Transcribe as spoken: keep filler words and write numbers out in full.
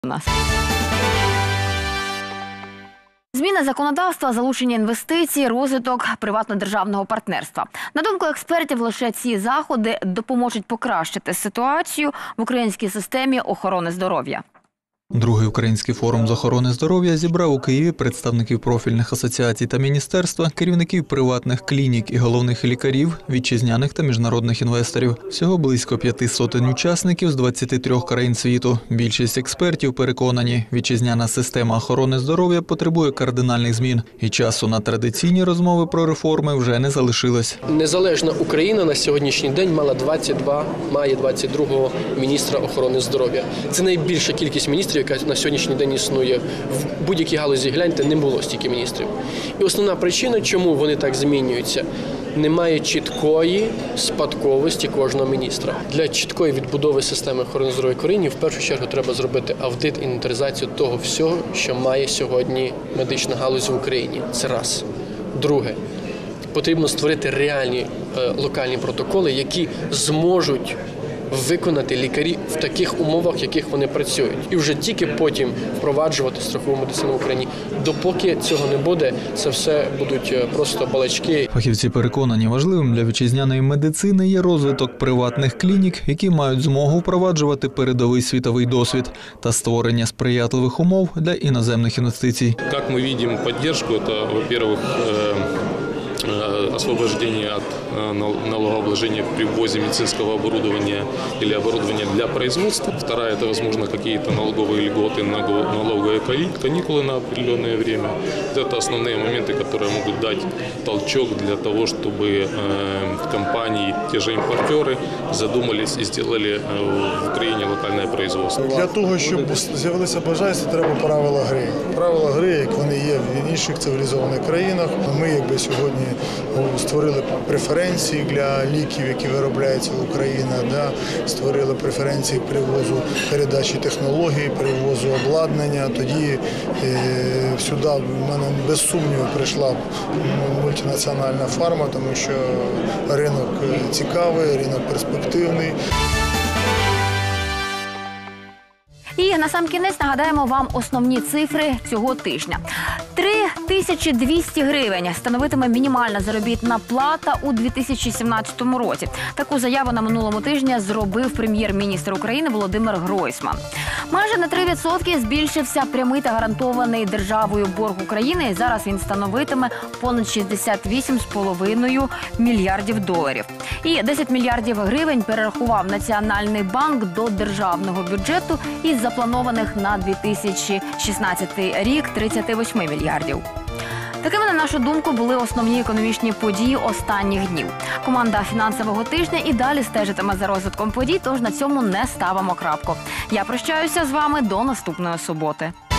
нас. Зміни законодавства, залучення інвестицій, розвиток приватно-державного партнерства. На думку експертів, лише ці заходи допоможуть покращити ситуацію в українській системі охорони здоров'я. Другий український форум з охорони здоров'я зібрав у Києві представників профільних асоціацій та міністерства, керівників приватних клінік і головних лікарів, вітчизняних та міжнародних інвесторів. Всього близько п'яти сотень учасників з двадцяти трьох країн світу. Більшість експертів переконані, вітчизняна система охорони здоров'я потребує кардинальних змін. І часу на традиційні розмови про реформи вже не залишилось. Незалежна Україна на сьогоднішній день мала двадцять два, має двадцять другого міністра охорони здоров'я. Це найбільша кількість міністрів, яка на сьогоднішній день існує. В будь-якій галузі, гляньте, не було стільки міністрів. І основна причина, чому вони так змінюються, немає чіткої спадковості кожного міністра. Для чіткої відбудови системи охорони здоров'я в Україні в першу чергу треба зробити аудит і інвентаризацію того всього, що має сьогодні медична галузь в Україні. Це раз. Друге. Потрібно створити реальні е, локальні протоколи, які зможуть виконати лікарі в таких умовах, в яких вони працюють. І вже тільки потім впроваджувати страхову медицину в Україні. Допоки цього не буде, це все будуть просто балачки. Фахівці переконані, важливим для вітчизняної медицини є розвиток приватних клінік, які мають змогу впроваджувати передовий світовий досвід та створення сприятливих умов для іноземних інвестицій. Як ми бачимо підтримку, це, во-первых, освобождение от налогообложения при ввозе медицинского оборудования или оборудования для производства. Вторая – это, возможно, какие-то налоговые льготы, налоговые каникулы на определенное время. Это основные моменты, которые могут дать толчок для того, чтобы компании, те же импортеры, задумались и сделали в Україні локальне производство. Для того, щоб з'явилися бажаючі, треба правила гри. Правила гри, як вони є в інших цивілізованих країнах. Ми, якби сьогодні створили преференції для ліків, які виробляються в Україні, да? Створили преференції привозу передачі технологій, привозу обладнання. Тоді е, сюди в мене без сумніву прийшла мультинаціональна фарма, тому що ринок цікавий, ринок перспективний. І насамкінець нагадаємо вам основні цифри цього тижня. три тисячі двісті гривень становитиме мінімальна заробітна плата у дві тисячі сімнадцятому році. Таку заяву на минулому тижні зробив прем'єр-міністр України Володимир Гройсман. Майже на три відсотки збільшився прямий та гарантований державою борг України, і зараз він становитиме понад шістдесят вісім з половиною мільярдів доларів. І десять мільярдів гривень перерахував Національний банк до державного бюджету із запланованих на дві тисячі шістнадцятий рік тридцять вісім мільярдів. Такими, на нашу думку, були основні економічні події останніх днів. Команда фінансового тижня і далі стежитиме за розвитком подій, тож на цьому не ставимо крапку. Я прощаюся з вами до наступної суботи.